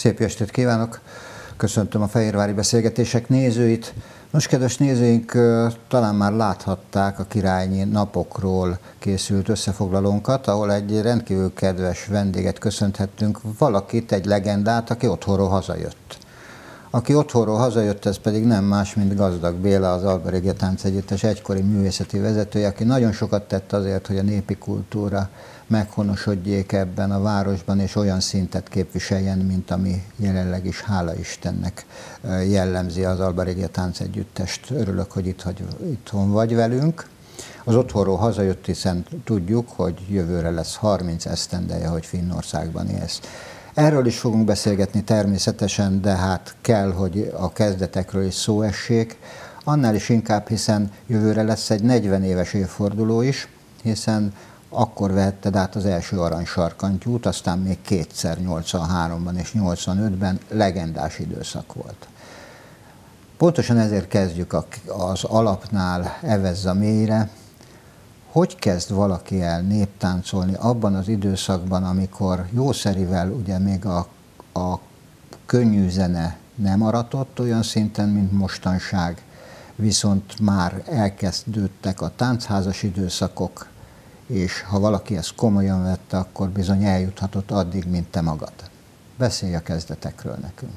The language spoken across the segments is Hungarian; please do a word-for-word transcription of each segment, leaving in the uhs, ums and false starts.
Szép estét kívánok! Köszöntöm a Fehérvári Beszélgetések nézőit. Nos, kedves nézőink, talán már láthatták a Királynyi napokról készült összefoglalónkat, ahol egy rendkívül kedves vendéget köszönthettünk, valakit, egy legendát, aki otthonról hazajött. Aki otthonról hazajött, ez pedig nem más, mint Gazdag Béla, az Alba Regia Táncegyüttes egykori művészeti vezetője, aki nagyon sokat tett azért, hogy a népi kultúra meghonosodjék ebben a városban, és olyan szintet képviseljen, mint ami jelenleg is, hála Istennek, jellemzi az Alba Regia Táncegyüttest. Örülök, hogy itt, hogy itthon vagy velünk. Az otthonról hazajött, hiszen tudjuk, hogy jövőre lesz harminc esztendeje, hogy Finnországban élsz. Erről is fogunk beszélgetni természetesen, de hát kell, hogy a kezdetekről is szó essék. Annál is inkább, hiszen jövőre lesz egy negyven éves évforduló is, hiszen akkor vehetted át az első aranysarkantyút, aztán még kétszer, nyolcvanháromban és nyolcvanötben legendás időszak volt. Pontosan ezért kezdjük az alapnál, evezz a mélyre. Hogy kezd valaki el néptáncolni abban az időszakban, amikor jószerivel ugye még a, a könnyű zene nem aratott olyan szinten, mint mostanság, viszont már elkezdődtek a táncházas időszakok, és ha valaki ezt komolyan vette, akkor bizony eljuthatott addig, mint te magad. Beszélj a kezdetekről nekünk.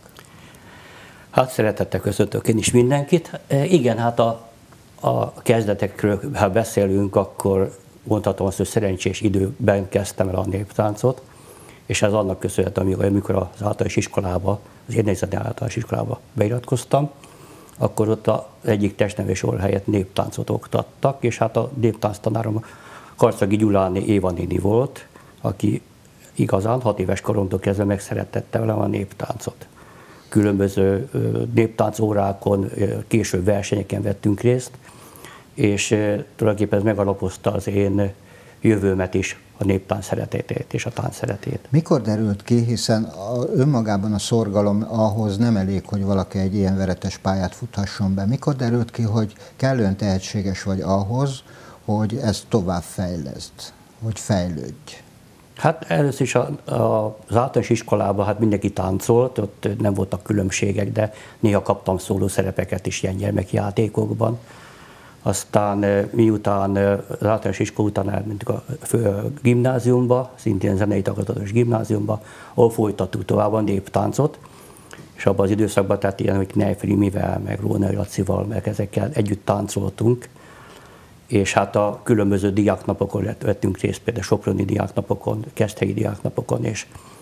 Hát szeretettel köszöntök én is mindenkit. E, igen, hát a, a kezdetekről, ha beszélünk, akkor mondhatom azt, hogy szerencsés időben kezdtem el a néptáncot, és ez annak köszönhető, amikor az általános iskolába, az érdekezeti általános iskolába beiratkoztam, akkor ott az egyik testnevelősor helyett néptáncot oktattak, és hát a néptánctanárom Karcagi Gyuláné Éva néni volt, aki igazán hat éves koromtól kezdve megszerettette velem a néptáncot. Különböző néptáncórákon, később versenyeken vettünk részt, és tulajdonképpen ez megalapozta az én jövőmet is, a néptánc szeretetét és a tánc szeretét. Mikor derült ki, hiszen a, önmagában a szorgalom ahhoz nem elég, hogy valaki egy ilyen veretes pályát futhasson be. Mikor derült ki, hogy kellően tehetséges vagy ahhoz, hogy ezt tovább fejleszd, hogy fejlődj? Hát először is a, a, az általános iskolában hát mindenki táncolt, ott nem voltak különbségek, de néha kaptam szóló szerepeket is ilyen gyermekjátékokban. Aztán miután az általános iskola után elmentünk a fő gimnáziumba, szintén zenei tagozatos gimnáziumba, ahol folytattuk tovább a néptáncot, és abban az időszakban, tehát ilyen, hogy Nejferi Mivel, meg Rónai Lacival, meg ezekkel együtt táncoltunk, és hát a különböző diáknapokon vettünk részt, például Soproni diáknapokon, Keszthelyi diáknapokon, és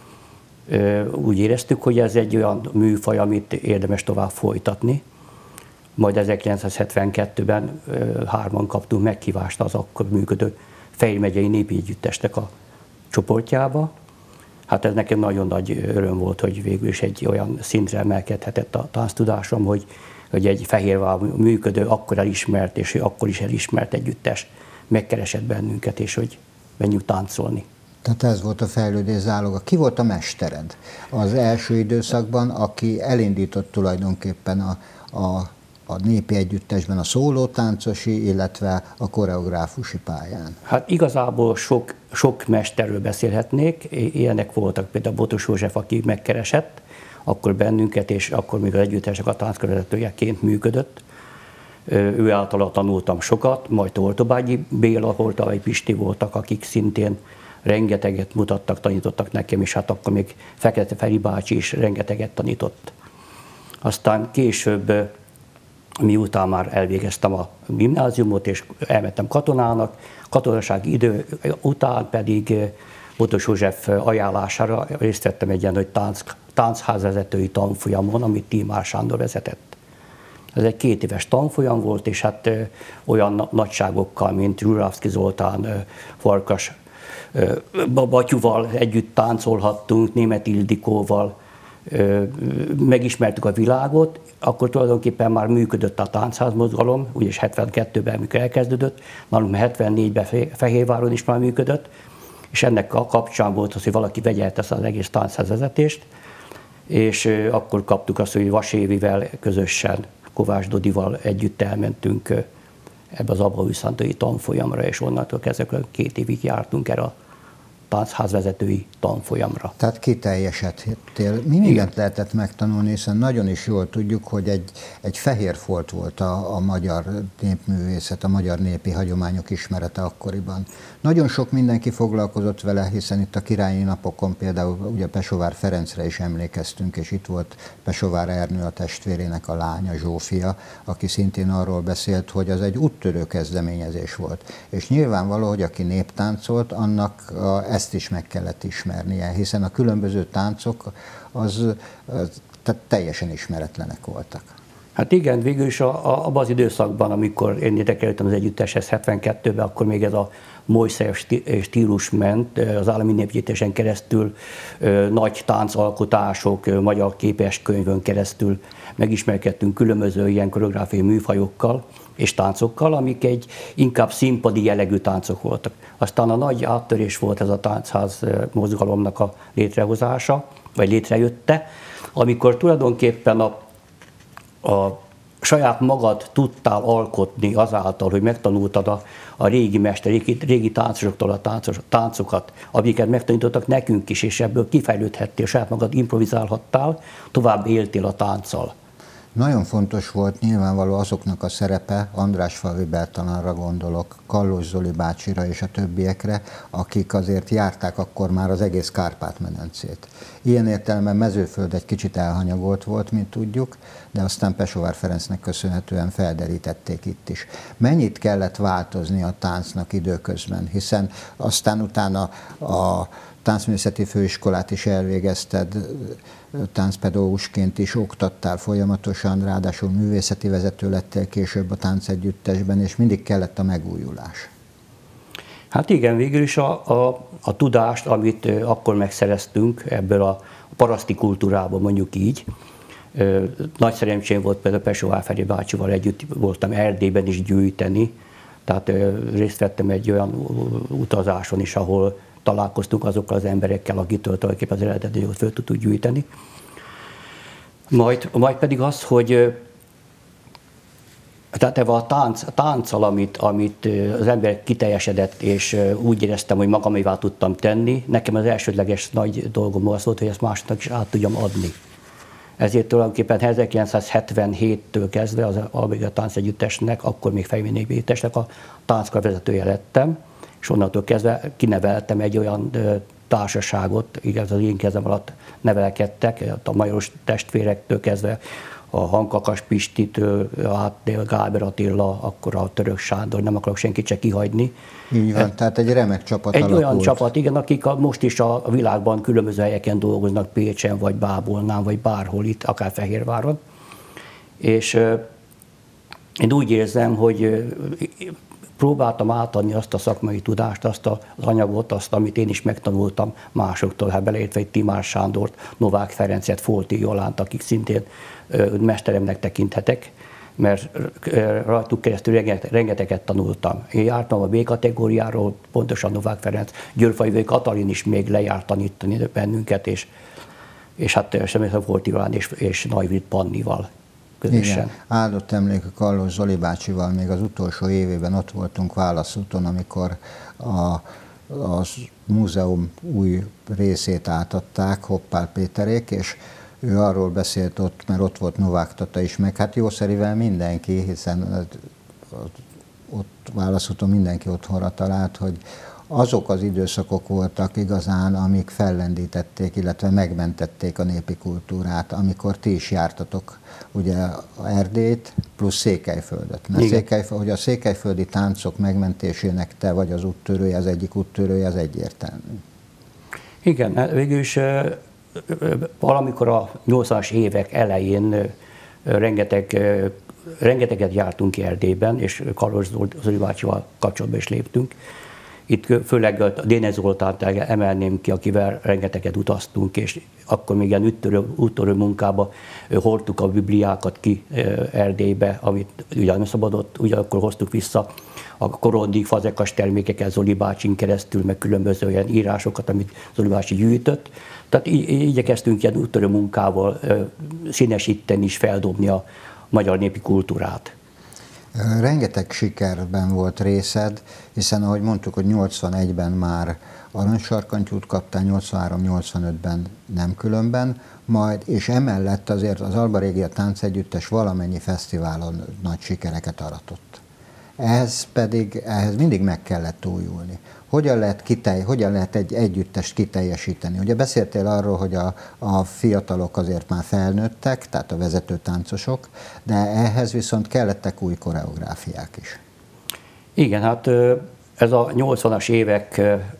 ö, úgy éreztük, hogy ez egy olyan műfaj, amit érdemes tovább folytatni. Majd ezerkilencszázhetvenkettőben ö, hárman kaptunk meghívást az akkor működő Fejér megyei népi együttesnek a csoportjába. Hát ez nekem nagyon nagy öröm volt, hogy végül is egy olyan szintre emelkedhetett a tánctudásom, hogy hogy egy Fehérvárban működő, akkor elismert, és akkor is elismert együttes megkeresett bennünket, és hogy menjünk táncolni. Tehát ez volt a fejlődés záloga. Ki volt a mestered az első időszakban, aki elindított tulajdonképpen a, a, a népi együttesben a szólótáncosi, illetve a koreográfusi pályán? Hát igazából sok, sok mesterről beszélhetnék. Ilyenek voltak például Botos József, aki megkeresett akkor bennünket, és akkor még az együttesek a tánckövezetőjeként működött. Ő általa tanultam sokat, majd Toltobágyi Béla, Holtavai Pisti voltak, akik szintén rengeteget mutattak, tanítottak nekem, és hát akkor még Fekete Feri bácsi is rengeteget tanított. Aztán később, miután már elvégeztem a gimnáziumot, és elmentem katonának, katonasági idő után pedig Botos József ajánlására részt vettem egy ilyen nagy tánc, táncházvezetői tanfolyamon, amit Tímár Sándor vezetett. Ez egy két éves tanfolyam volt, és hát ö, olyan nagyságokkal, mint Zsuravszky Zoltán, ö, Farkas ö, Batyuval együtt táncolhattunk, Németh Ildikóval, ö, megismertük a világot, akkor tulajdonképpen már működött a táncházmozgalom, úgyis hetvenkettőben, amikor elkezdődött, nálunk hetvennégyben Fehérváron is már működött, és ennek a kapcsán volt az, hogy valaki vegyelte ezt az egész táncházvezetést, és akkor kaptuk azt, hogy Vasévivel közösen, Kovács Dodival együtt elmentünk ebbe az Abbaújszántai tanfolyamra, és onnantól kezdve két évig jártunk erre a táncházvezetői tanfolyamra. Tehát kiteljesedtél. Mi mindent lehetett megtanulni, hiszen nagyon is jól tudjuk, hogy egy, egy fehér folt volt a, a magyar népművészet, a magyar népi hagyományok ismerete akkoriban. Nagyon sok mindenki foglalkozott vele, hiszen itt a királyi napokon például ugye Pesovár Ferencre is emlékeztünk, és itt volt Pesovár Ernő a testvérének a lánya, Zsófia, aki szintén arról beszélt, hogy az egy úttörő kezdeményezés volt. És nyilvánvaló, hogy aki néptáncolt, annak a, ezt is meg kellett ismernie, hiszen a különböző táncok az, az tehát teljesen ismeretlenek voltak. Hát igen, végül is a, a, abban az időszakban, amikor én ide kerültem az együtteshez hetvenkettőben, akkor még ez a mojszeres stílus ment, az állami népgyűjtésen keresztül, nagy táncalkotások, magyar képeskönyvön keresztül megismerkedtünk különböző ilyen koreográfiai műfajokkal és táncokkal, amik egy inkább színpadi jellegű táncok voltak. Aztán a nagy áttörés volt ez a táncház mozgalomnak a létrehozása, vagy létrejötte, amikor tulajdonképpen a, a saját magad tudtál alkotni azáltal, hogy megtanultad a, a régi mester, régi, régi táncosoktól a táncos, táncokat, amiket megtanítottak nekünk is, és ebből kifejlődhettél, saját magad improvizálhattál, tovább éltél a tánccal. Nagyon fontos volt nyilvánvaló azoknak a szerepe, Andrásfalvi Bertalanra gondolok, Kallós Zoli bácsira és a többiekre, akik azért járták akkor már az egész Kárpát-medencét. Ilyen értelemben Mezőföld egy kicsit elhanyagolt volt, mint tudjuk, de aztán Pesovár Ferencnek köszönhetően felderítették itt is. Mennyit kellett változni a táncnak időközben, hiszen aztán utána a táncművészeti főiskolát is elvégezted, táncpedagógusként is oktattál folyamatosan, ráadásul művészeti vezető lettél később a táncegyüttesben, és mindig kellett a megújulás. Hát igen, végül is a, a, a tudást, amit akkor megszereztünk ebből a paraszti kultúrából, mondjuk így. Nagy szerencsém volt például Pesovár Feri bácsival együtt voltam Erdélyben is gyűjteni, tehát részt vettem egy olyan utazáson is, ahol találkoztunk azokkal az emberekkel, akitől tulajdonképpen az eredeti jót föl tudtuk gyűjteni. Majd, majd pedig az, hogy tehát ebben a tánc, a tánccal, amit, amit az ember kiteljesedett, és úgy éreztem, hogy magamévá tudtam tenni, nekem az elsődleges nagy dolgom az volt, hogy ezt másnak is át tudjam adni. Ezért tulajdonképpen ezerkilencszázhetvenhéttől kezdve az Alberga Táncegyüttesnek, akkor még Fejmény Együttesnek a tánckar vezetője lettem, és onnantól kezdve kineveltem egy olyan társaságot, igaz, az én kezem alatt nevelkedtek, a Majoros testvérektől kezdve a Hankakas Pistitől át Gáber Attila, akkor a Török Sándor, nem akarok senkit se kihagyni. Így van, e, tehát egy remek csapat Egy alakult. olyan csapat, igen, akik a, most is a világban különböző helyeken dolgoznak, Pécsen, vagy Bábolnán, vagy bárhol itt, akár Fehérváron. És euh, én úgy érzem, hogy euh, próbáltam átadni azt a szakmai tudást, azt az anyagot, azt, amit én is megtanultam másoktól, hát beleértve egy Timár Sándort, Novák Ferencet, Folti Jolánt, akik szintén ö, mesteremnek tekinthetek, mert ö, rajtuk keresztül renget, rengeteget tanultam. Én jártam a B-kategóriáról, pontosan Novák Ferenc, Györfajvői Katalin is még lejárt tanítani bennünket, és, és hát semmiképpen Folti Jolán és, és Nagy Pannival. Közösen. Igen, áldott emlék a Kallós Zoli bácsival még az utolsó évében ott voltunk Válaszúton, amikor a, a múzeum új részét átadták Hoppál Péterék, és ő arról beszélt ott, mert ott volt Novák Tata is, meg hát jószerivel mindenki, hiszen ott Válaszúton mindenki otthonra talált, hogy azok az időszakok voltak igazán, amik fellendítették, illetve megmentették a népi kultúrát, amikor ti is jártatok ugye Erdélyt plusz Székelyföldet. Mert Székelyföld, hogy a székelyföldi táncok megmentésének te vagy az úttörője, az egyik úttörője, az egyértelmű. Igen, végül is valamikor a nyolcvanas évek elején rengeteg, rengeteget jártunk ki Erdélyben, és Kallós Zoli bácsival kapcsolatban is léptünk. Itt főleg a Dénes Zoltánt emelném ki, akivel rengeteget utaztunk, és akkor még ilyen úttörő, úttörő munkába hordtuk a bibliákat ki Erdélybe, amit ugye nem szabadott, ugyanakkor hoztuk vissza a korondi fazekas termékeket Zoli bácsin keresztül, meg különböző olyan írásokat, amit Zoli bácsi gyűjtött. Tehát így, igyekeztünk ilyen úttörő munkával színesíteni és feldobni a magyar népi kultúrát. Rengeteg sikerben volt részed, hiszen ahogy mondtuk, hogy nyolcvanegyben már aranysarkantyút kaptál, nyolcvanhárom nyolcvanötben nem különben, majd, és emellett azért az Alba Regia Táncegyüttes valamennyi fesztiválon nagy sikereket aratott. Ehhez pedig, ehhez mindig meg kellett újulni. Hogyan lehet, kitej, hogyan lehet egy együttest kiteljesíteni? Ugye beszéltél arról, hogy a, a fiatalok azért már felnőttek, tehát a vezető táncosok, de ehhez viszont kellettek új koreográfiák is. Igen, hát ez a nyolcvanas évek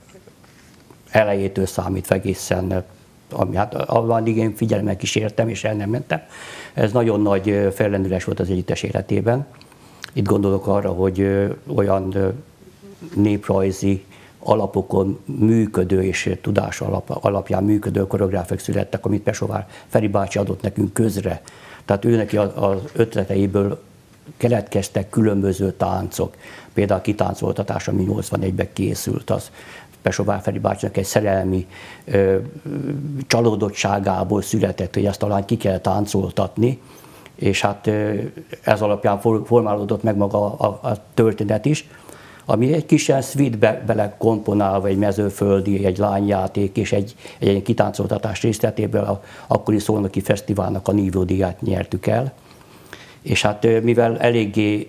elejétől számít egészen, ami hát addig én figyelemmel kísértem és el nem mentem. Ez nagyon nagy fellendülés volt az együttes életében. Itt gondolok arra, hogy olyan néprajzi alapokon működő és tudás alapján működő koreográfek születtek, amit Pesovár Feri bácsi adott nekünk közre. Tehát ő neki az ötleteiből keletkeztek különböző táncok. Például a kitáncoltatás, ami nyolcvanegyben készült, az Pesovár Feri bácsinak egy szerelmi ö, csalódottságából született, hogy ezt talán ki kell táncoltatni, és hát ez alapján formálódott meg maga a, a történet is, ami egy kis ilyen suite bele komponálva, egy mezőföldi, egy lányjáték és egy, egy, egy kitáncoltatás részletéből a akkori Szolnoki Fesztiválnak a nívódíját nyertük el. És hát mivel eléggé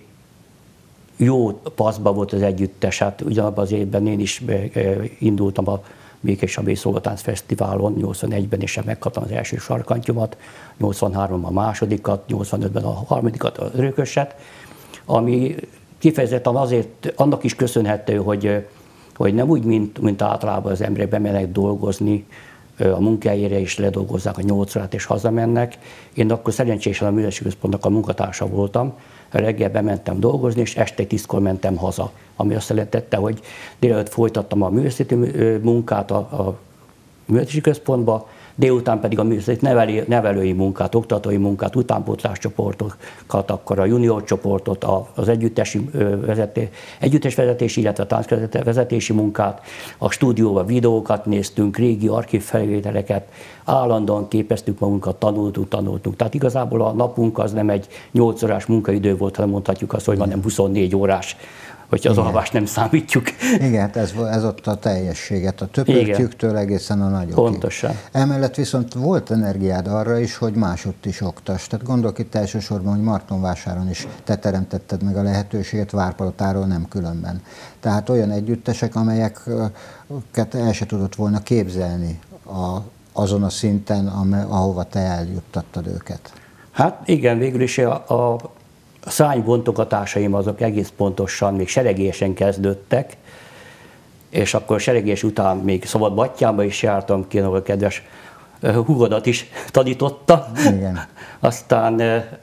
jó paszba volt az együttes, hát ugyanabban az évben én is indultam a Békés-Csabai Szolgatánc Fesztiválon, nyolcvanegyben és megkaptam az első sarkantyomat, nyolcvanháromban a másodikat, nyolcvanötben a harmadikat, az örököset, ami kifejezetten azért annak is köszönhető, hogy, hogy nem úgy, mint, mint általában az emberek bemennek dolgozni, a munkahelyére is ledolgozzák a nyolc órát és hazamennek. Én akkor szerencsésen a Művészeti Központnak a munkatársa voltam, reggel bementem dolgozni, és este tízkor mentem haza, ami azt jelentette, hogy délelőtt folytattam a művészeti munkát a, a Művészeti Központba, délután pedig a művészeti nevelő, nevelői munkát, oktatói munkát, utánpótláscsoportokat, akkor a junior csoportot, az együttesi vezeté, együttes vezetési, illetve a táncvezetési munkát, a stúdióban videókat néztünk, régi archívfelvételeket, állandóan képeztük magunkat, tanultunk, tanultunk. Tehát igazából a napunk az nem egy nyolc órás munkaidő volt, hanem mondhatjuk azt, hogy majdnem huszonnégy órás, hogyha az alvást nem számítjuk. Igen, ez, ez ott a teljességet, a töpörtyűktől egészen a nagyokig. Pontosan. Emellett viszont volt energiád arra is, hogy másodt is oktass. Tehát gondolok itt elsősorban, hogy Martonvásáron is te teremtetted meg a lehetőséget, Várpalotáról nem különben. Tehát olyan együttesek, amelyeket el se tudott volna képzelni a, azon a szinten, ahova te eljuttattad őket. Hát igen, végül is a, a A szárnybontogatásaim azok egész pontosan még Seregélyesen kezdődtek, és akkor Seregélyes után még Szabadbattyánba is jártam ki, ahol a kedves húgodat is tanította. Igen. Aztán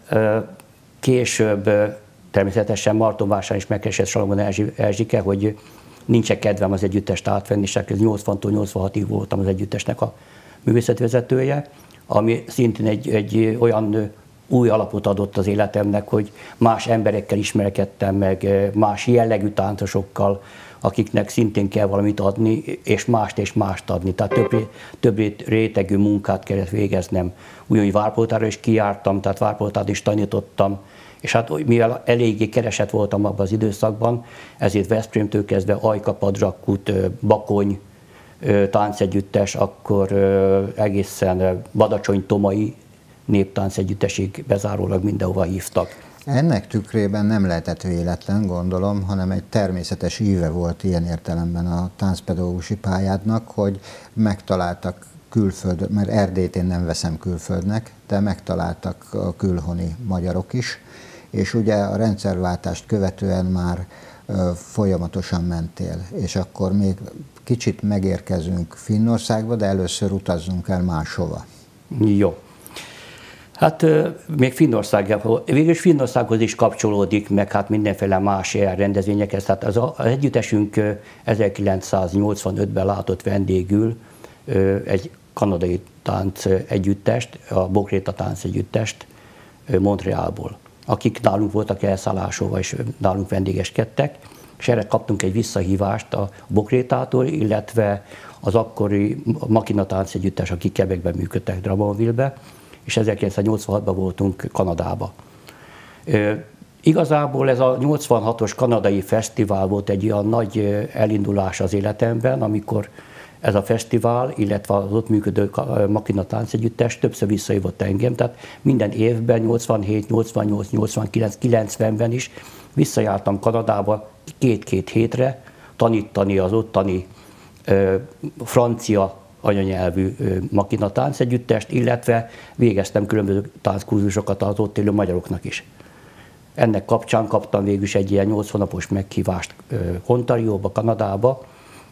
később természetesen Martonvásárhelyen is megkeresett Salamon Erzsike, hogy nincs kedvem az együttest átvenni, és nyolcvantól nyolcvanhatig voltam az együttesnek a művészetvezetője, ami szintén egy, egy olyan új alapot adott az életemnek, hogy más emberekkel ismerkedtem meg, más jellegű táncosokkal, akiknek szintén kell valamit adni, és mást és mást adni. Tehát több, több rétegű munkát kellett végeznem. Ugyanúgy Várpalotára is kijártam, tehát Várpalotát is tanítottam, és hát mivel eléggé keresett voltam abban az időszakban, ezért Veszprémtől kezdve Ajka, Padrakút, Bakony táncegyüttes, akkor egészen Badacsony-Tomai néptáncegyüttesig bezárólag mindenhova hívtak. Ennek tükrében nem lehetett véletlen, gondolom, hanem egy természetes íve volt ilyen értelemben a táncpedagógusi pályádnak, hogy megtaláltak külföld, mert Erdélyt én nem veszem külföldnek, de megtaláltak a külhoni magyarok is, és ugye a rendszerváltást követően már ö, folyamatosan mentél, és akkor még kicsit megérkezünk Finnországba, de először utazzunk el máshova. Jó. Hát még Finnország, végülis Finnországhoz is kapcsolódik, meg hát mindenféle más rendezvényekhez. Tehát az, az együttesünk ezerkilencszáznyolcvanötben látott vendégül egy kanadai tánc együttest, a Bokréta tánc együttest Montrealból, akik nálunk voltak elszállásolva és nálunk vendégeskedtek, és erre kaptunk egy visszahívást a Bokrétától, illetve az akkori Makina tánc együttes, akik Quebecben működtek, Drummondville-be, és ezerkilencszáznyolcvanhatban voltunk Kanadába. Igazából ez a nyolcvanhatos kanadai fesztivál volt egy olyan nagy elindulás az életemben, amikor ez a fesztivál, illetve az ott működő Makina Táncegyüttes többször visszahívott engem, tehát minden évben, nyolcvanhét, nyolcvannyolc, nyolcvankilenc, kilencvenben is visszajártam Kanadába két-két hétre tanítani az ottani ö, francia anyanyelvű ö, Makina Táncegyüttest, illetve végeztem különböző tánckurzusokat az ott élő magyaroknak is. Ennek kapcsán kaptam végül is egy ilyen nyolc hónapos meghívást Ontarióba, Kanadába,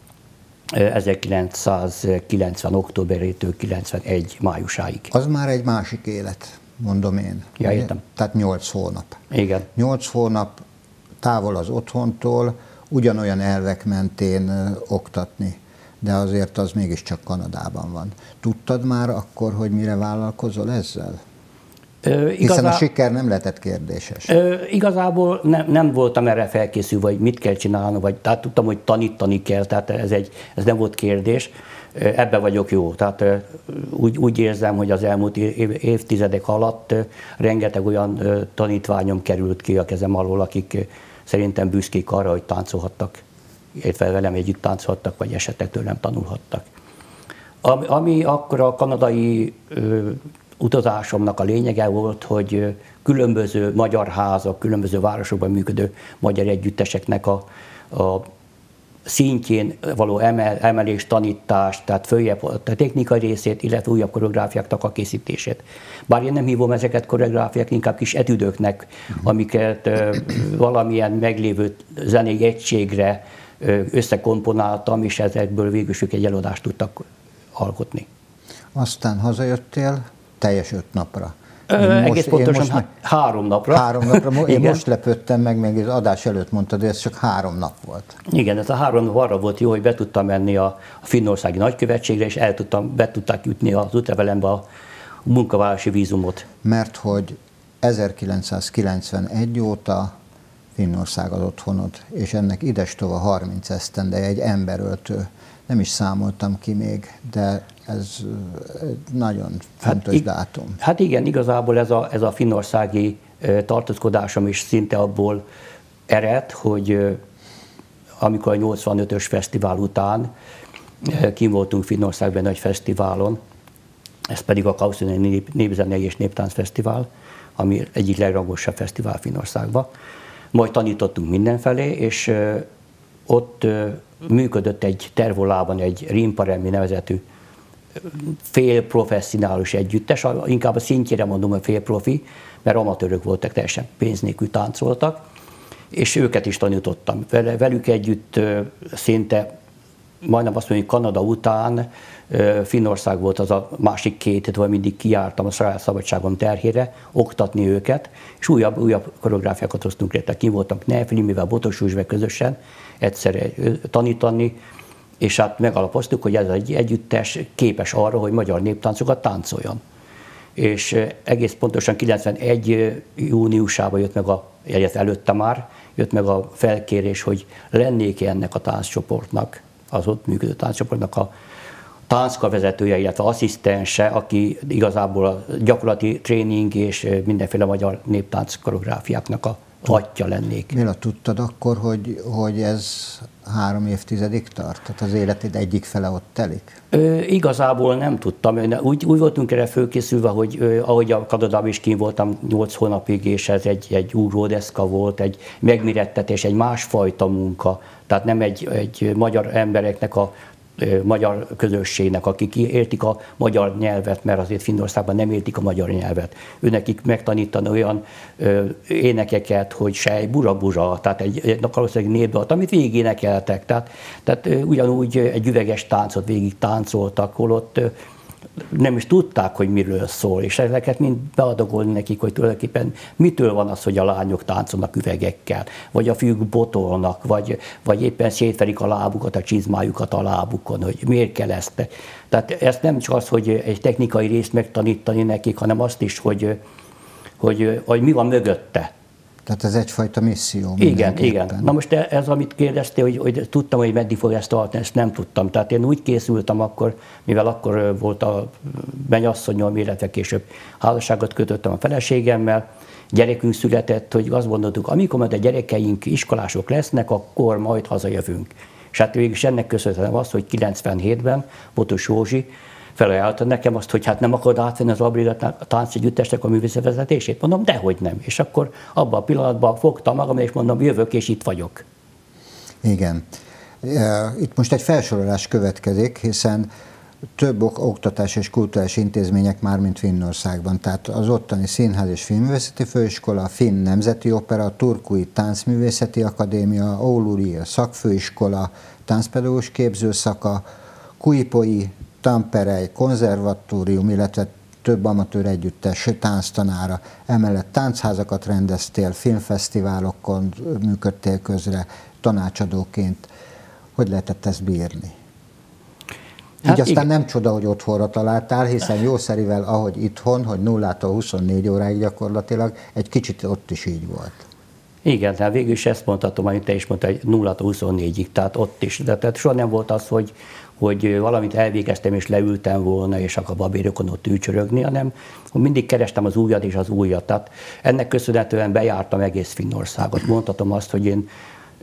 ezerkilencszázkilencven októberétől kilencvenegy májusáig. Az már egy másik élet, mondom én. Ja, értem. Tehát nyolc hónap. Igen. Nyolc hónap távol az otthontól, ugyanolyan elvek mentén oktatni, de azért az mégiscsak Kanadában van. Tudtad már akkor, hogy mire vállalkozol ezzel? Ö, igazá... Hiszen a siker nem lehetett kérdéses. Ö, igazából nem, nem voltam erre felkészülve, hogy mit kell csinálni, vagy tehát tudtam, hogy tanítani kell, tehát ez, egy, ez nem volt kérdés. Ebben vagyok jó. Tehát úgy, úgy érzem, hogy az elmúlt év, évtizedek alatt rengeteg olyan tanítványom került ki a kezem alól, akik szerintem büszkék arra, hogy táncolhattak, illetve velem együtt táncolhattak, vagy esetleg tőlem tanulhattak. Ami, ami akkor a kanadai ö, utazásomnak a lényege volt, hogy különböző magyar házak, különböző városokban működő magyar együtteseknek a, a szintjén való emel, emelés, tanítás, tehát följebb a technikai részét, illetve újabb koreográfiáknak a készítését. Bár én nem hívom ezeket koreográfiák, inkább kis etüdöknek, amiket ö, valamilyen meglévő zenei egységre ö, összekomponáltam, és ezekből végül egy előadást tudtak alkotni. Aztán hazajöttél teljes öt napra. Ö, egész pontosan most, három napra. Három napra. Én most lepődtem meg, még az adás előtt mondtad, hogy ez csak három nap volt. Igen, ez a három nap arra volt jó, hogy be tudtam menni a finnországi nagykövetségre, és el tudtam, be tudták jutni az útlevelembe a munkavállalási vízumot. Mert hogy ezerkilencszázkilencvenegy óta Finnország az otthonod, és ennek idestova harminc esztendeje, egy emberöltő. Nem is számoltam ki még, de ez nagyon fontos hát, dátum. Hát igen, igazából ez a, ez a finnországi tartózkodásom is szinte abból ered, hogy amikor a nyolcvanötös fesztivál után kim voltunk Finnországban egy fesztiválon, ez pedig a Kauszinen Népzenei és Néptáncfesztivál, ami egyik legrangosabb fesztivál Finnországban. Majd tanítottunk mindenfelé, és ott működött egy Tervolában egy Rimparemmi nevezetű félprofesszionális együttes, inkább a szintjére mondom, hogy félprofi, mert amatőrök voltak, teljesen pénz nélkül táncoltak, és őket is tanítottam. Velük együtt szinte, majdnem azt mondjuk, Kanada után Finnország volt az a másik két, vagy mindig kijártam a saját szabadságom terhére, oktatni őket, és újabb, újabb koreográfiákat hoztunk létre. Kim voltam Kneflimivel, Botos Józsefvel közösen egyszerre tanítani, és hát megalapoztuk, hogy ez egy együttes képes arra, hogy magyar néptáncokat táncoljon. És egész pontosan kilencvenegy júniusában jött meg, a, illetve előtte már, jött meg a felkérés, hogy lennék ennek a tánccsoportnak, az ott működő tánccsoportnak a táncka vezetője, illetve asszisztense, aki igazából a gyakorlati tréning és mindenféle magyar néptánc koreográfiáknak a atya lennék. Mila, tudtad akkor, hogy, hogy ez három évtizedig tart? Tehát az életed egyik fele ott telik? Ö, igazából nem tudtam. Úgy, úgy voltunk erre fölkészülve, hogy ö, ahogy a Kanadában is kín voltam nyolc hónapig, és ez egy, egy ugródeszka volt, egy megmérettetés, egy másfajta munka. Tehát nem egy, egy magyar embereknek a magyar közösségnek, akik értik a magyar nyelvet, mert azért Finnországban nem értik a magyar nyelvet. Őnekik megtanítani olyan ö, énekeket, hogy sej, bura-bura, tehát egy, egy valószínűleg népdalt, amit végig énekeltek. Tehát, tehát ö, ugyanúgy egy üveges táncot végig táncoltak, holott ö, nem is tudták, hogy miről szól, és ezeket mind beadagolni nekik, hogy tulajdonképpen mitől van az, hogy a lányok táncolnak üvegekkel, vagy a fiúk botolnak, vagy, vagy éppen szétverik a lábukat, a csizmájukat a lábukon, hogy miért kell ezt. Tehát ez nem csak az, hogy egy technikai részt megtanítani nekik, hanem azt is, hogy, hogy, hogy mi van mögötte. Tehát ez egyfajta misszió. Igen, igen. Na most ez, amit kérdeztél, hogy, hogy tudtam, hogy meddig fog ezt tartani, ezt nem tudtam. Tehát én úgy készültem akkor, mivel akkor volt a mennyasszonyom, illetve később házasságot kötöttem a feleségemmel, gyerekünk született, hogy azt gondoltuk, amikor majd a gyerekeink iskolások lesznek, akkor majd hazajövünk. És hát végülis ennek köszönhetem azt, hogy kilencvenhétben Botos Józsi felajánlotta nekem azt, hogy hát nem akarod átvenni az Albrida táncegyüttesnek a művészetvezetését? Mondom, dehogy nem. És akkor abban a pillanatban fogtam magam, és mondom, jövök, és itt vagyok. Igen. Itt most egy felsorolás következik, hiszen több oktatás és kulturális intézmények már, mint Finnországban. Tehát az ottani Színház és Filmművészeti Főiskola, a Finn Nemzeti Opera, a Turkui Táncművészeti Akadémia, Ouluri Szakfőiskola, táncpedagógus képzőszaka, Kuipoi, Tamperei Konzervatórium, illetve több amatőr együttes tánctanára, emellett táncházakat rendeztél, filmfesztiválokon működtél közre, tanácsadóként. Hogy lehetett ezt bírni? Hát így aztán igen. Nem csoda, hogy otthonra találtál, hiszen jószerivel, ahogy itthon, hogy nullától huszonnégy óráig gyakorlatilag, egy kicsit ott is így volt. Igen, tehát végül is ezt mondhatom, amit te is mondtad, hogy nullától huszonnégyig, tehát ott is. De tehát soha nem volt az, hogy, hogy valamit elvégeztem és leültem volna, és akkor a babérokon ott ülcsörögni, hanem mindig kerestem az újat és az újat. Tehát ennek köszönhetően bejártam egész Finnországot. Mondhatom azt, hogy én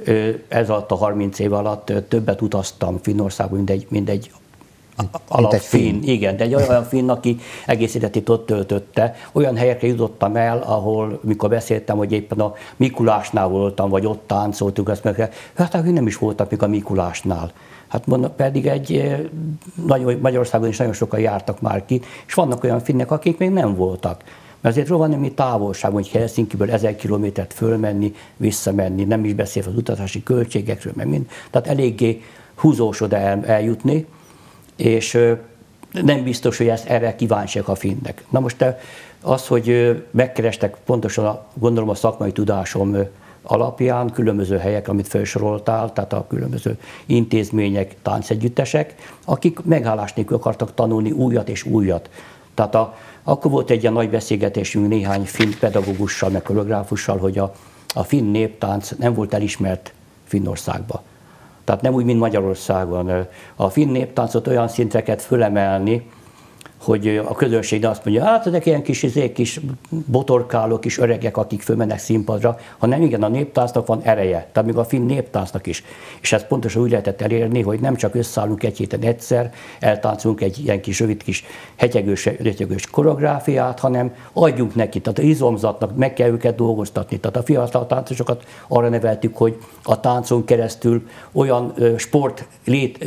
ez alatt a harminc év alatt többet utaztam Finnországban, mint egy, mint egy alapfinn, igen, de egy olyan finn, aki egész életét ott töltötte. Olyan helyekre jutottam el, ahol, mikor beszéltem, hogy éppen a Mikulásnál voltam, vagy ott táncoltuk, azt meg, hát akkor nem is voltak még a Mikulásnál. Hát mondom, pedig egy nagyon, Magyarországon is nagyon sokan jártak már ki, és vannak olyan finnek, akik még nem voltak. Mert azért rohannémi távolságon, hogy Helsinkiből ezer kilométert fölmenni, visszamenni, nem is beszélve az utazási költségekről, meg mind. Tehát eléggé húzós oda el, eljutni, és nem biztos, hogy ezt erre kíváncsiak a finnek. Na most az, hogy megkerestek pontosan, a, gondolom a szakmai tudásom alapján különböző helyek, amit felsoroltál, tehát a különböző intézmények, táncegyüttesek, akik megállás nélkül akartak tanulni újat és újat. Tehát a, akkor volt egy ilyen nagy beszélgetésünk néhány finn pedagógussal, meg koreográfussal, hogy a, a finn néptánc nem volt elismert Finnországban. Tehát nem úgy, mint Magyarországon. A finn néptáncot olyan szintre kellett fölemelni, hogy a közönség azt mondja, hát ezek ilyen kis, izék, kis botorkáló, kis öregek, akik fölmennek színpadra, hanem igen, a néptáncnak van ereje, tehát még a finn néptáncnak is. És ezt pontosan úgy lehetett elérni, hogy nem csak összeállunk egy héten egyszer, eltáncolunk egy ilyen kis rövid kis hegyegős, rötyögős koreográfiát, hanem adjunk neki, tehát az izomzatnak meg kell őket dolgoztatni. Tehát a fiatal táncosokat arra neveltük, hogy a táncon keresztül olyan sport lét,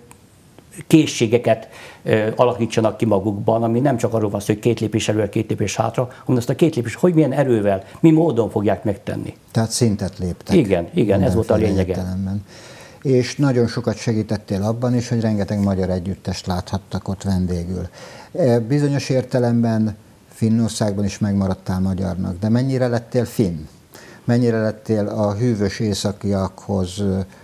készségeket ö, alakítsanak ki magukban, ami nem csak arról van szó, hogy két lépés előre, két lépés hátra, hanem azt a két lépés, hogy milyen erővel, mi módon fogják megtenni. Tehát szintet léptek. Igen, igen, ez volt a lényege. Értelemben. És nagyon sokat segítettél abban is, hogy rengeteg magyar együttest láthattak ott vendégül. Bizonyos értelemben Finnországban is megmaradtál magyarnak, de mennyire lettél finn? Mennyire lettél a hűvös északiakhoz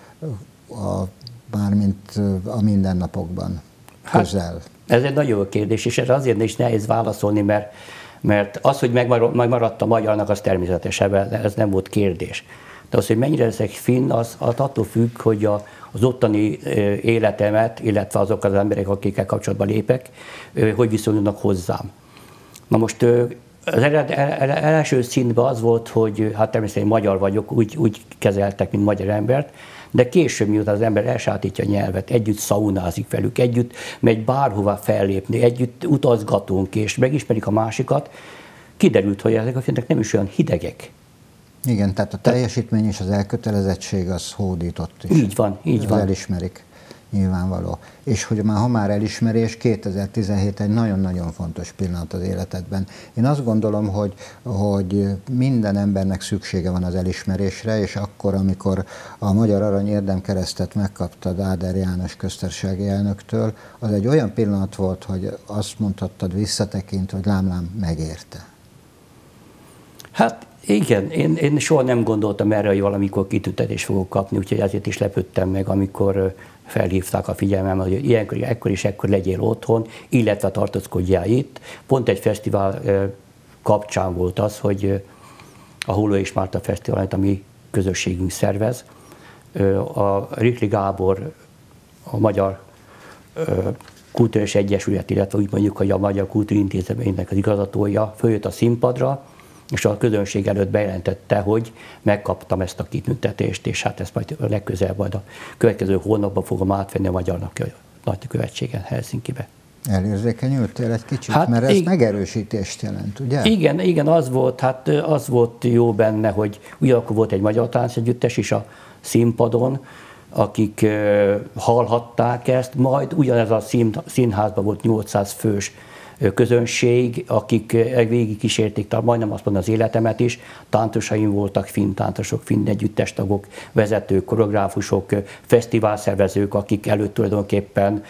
a mármint a mindennapokban közel? Hát, ez egy nagyon jó kérdés, és erre azért is nehéz válaszolni, mert, mert az, hogy megmaradt a magyarnak, az természetes, ez nem volt kérdés. De az, hogy mennyire leszek finn, az, az attól függ, hogy a, az ottani életemet, illetve azok az emberek, akikkel kapcsolatban lépek, hogy viszonyulnak hozzám. Na most az első szintben az volt, hogy hát természetesen magyar vagyok, úgy, úgy kezeltek, mint magyar embert, de később, miután az ember elsátítja a nyelvet, együtt szaunázik velük, együtt megy bárhova fellépni, együtt utazgatunk, és megismerik a másikat, kiderült, hogy ezek a finnek nem is olyan hidegek. Igen, tehát a teljesítmény és az elkötelezettség az hódított is. Így van, így van. Elismerik, nyilvánvaló. És hogy már, ha már elismerés, kétezer-tizenhét egy nagyon-nagyon fontos pillanat az életedben. Én azt gondolom, hogy, hogy minden embernek szüksége van az elismerésre, és akkor, amikor a Magyar Arany Érdemkeresztet megkaptad Áder János köztársasági elnöktől, az egy olyan pillanat volt, hogy azt mondhattad visszatekint, hogy lám-lám megérte. Hát igen, én, én soha nem gondoltam erre, hogy valamikor kitüntetést fogok kapni, úgyhogy ezért is lepődtem meg, amikor felhívták a figyelmem, hogy ilyenkor, ekkor és ekkor legyél otthon, illetve tartózkodjál itt. Pont egy fesztivál kapcsán volt az, hogy a Holló és Márta Fesztivál, amit a mi közösségünk szervez. A Rikli Gábor, a Magyar Kulturális Egyesület, illetve úgy mondjuk, hogy a Magyar Kultúrintézménynek az igazgatója följött a színpadra, és a közönség előtt bejelentette, hogy megkaptam ezt a kitüntetést, és hát ezt majd legközelebb, majd a következő hónapban fogom átvenni a Magyar Nagykövetségen Helsinkibe. Elérzékenyültél egy kicsit, hát mert ez ig- megerősítést jelent, ugye? Igen, igen, az volt, hát az volt jó benne, hogy ugyanakkor volt egy magyar táncegyüttes is a színpadon, akik uh, hallhatták ezt, majd ugyanez a szín, színházban volt nyolcszáz fős közönség, akik végigkísérték, tehát majdnem azt mondom az életemet is, táncosaim voltak, finn táncosok, finn együttestagok, vezetők, koreográfusok, fesztiválszervezők, akik előtt tulajdonképpen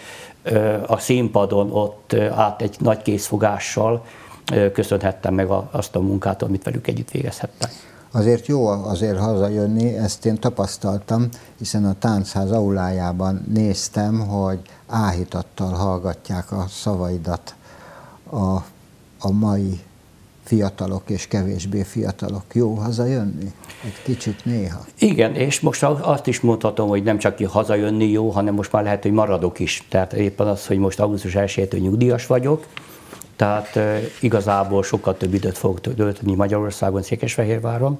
a színpadon ott át egy nagy készfogással köszönhettem meg azt a munkát, amit velük együtt végezhettem. Azért jó azért hazajönni, ezt én tapasztaltam, hiszen a táncház aulájában néztem, hogy áhítattal hallgatják a szavaidat a, a mai fiatalok és kevésbé fiatalok. Jó hazajönni? Egy kicsit néha. Igen, és most azt is mondhatom, hogy nem csak hazajönni jó, hanem most már lehet, hogy maradok is. Tehát éppen az, hogy most augusztus elsejétől nyugdíjas vagyok, tehát e, igazából sokkal több időt fogok tölteni Magyarországon, Székesfehérváron.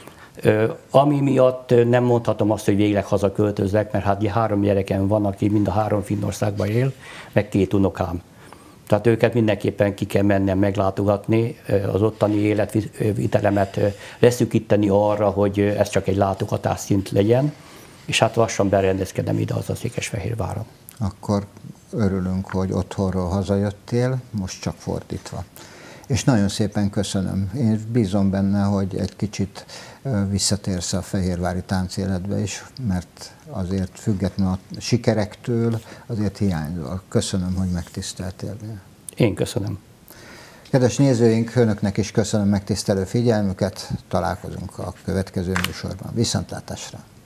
E, ami miatt nem mondhatom azt, hogy végleg hazaköltözlek, mert hát három gyerekem van, aki mind a három Finnországban él, meg két unokám. Tehát őket mindenképpen ki kell mennem meglátogatni, az ottani életvitelemet leszűkíteni arra, hogy ez csak egy látogatásszint legyen, és hát lassan berendezkedem ide az a Székesfehérváron. Akkor örülünk, hogy otthonról hazajöttél, most csak fordítva. És nagyon szépen köszönöm. Én bízom benne, hogy egy kicsit visszatérsz a fehérvári táncéletbe is, mert azért függetlenül a sikerektől azért hiányzol. Köszönöm, hogy megtiszteltél. Én köszönöm. Kedves nézőink, önöknek is köszönöm megtisztelő figyelmüket. Találkozunk a következő műsorban. Viszontlátásra!